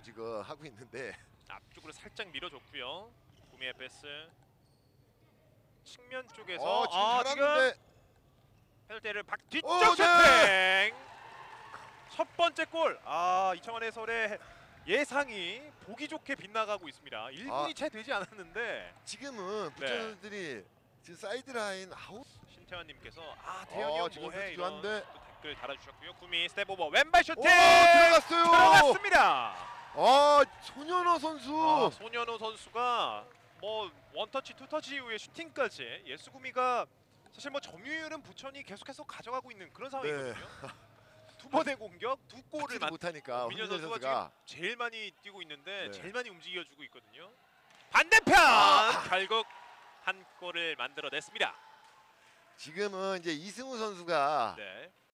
하려고 지금 하고 있는데 앞쪽으로 살짝 밀어줬고요. 구미의 패스. 측면 쪽에서 지금 지금 잘하는데 페널티를 뒤쪽 네. 슈팅. 첫 번째 골. 이청환 해설의 예상이 보기 좋게 빗나가고 있습니다. 1분이 채 되지 않았는데 지금은 부천들이 지금 사이드 라인 아웃 신태환님께서 대현이 형 지금 뭐해 선수 이런 좋아한데. 또 댓글 달아주셨고요. 구미 스텝 오버 왼발 슈팅 들어갔어요. 들어갔습니다. 손현호 선수. 손현호 선수가 뭐 원터치 투터치 이후에 슈팅까지 예수구미가 사실 뭐 점유율은 부천이 계속해서 가져가고 있는 그런 상황이거든요. 두 번의 공격 두 골을 맞지 못하니까 민현 손현호 선수가 선수가 지금 제일 많이 뛰고 있는데 네. 제일 많이 움직여주고 있거든요. 반대편 결국 한 골을 만들어냈습니다. 지금은 이제 이승우 선수가 네.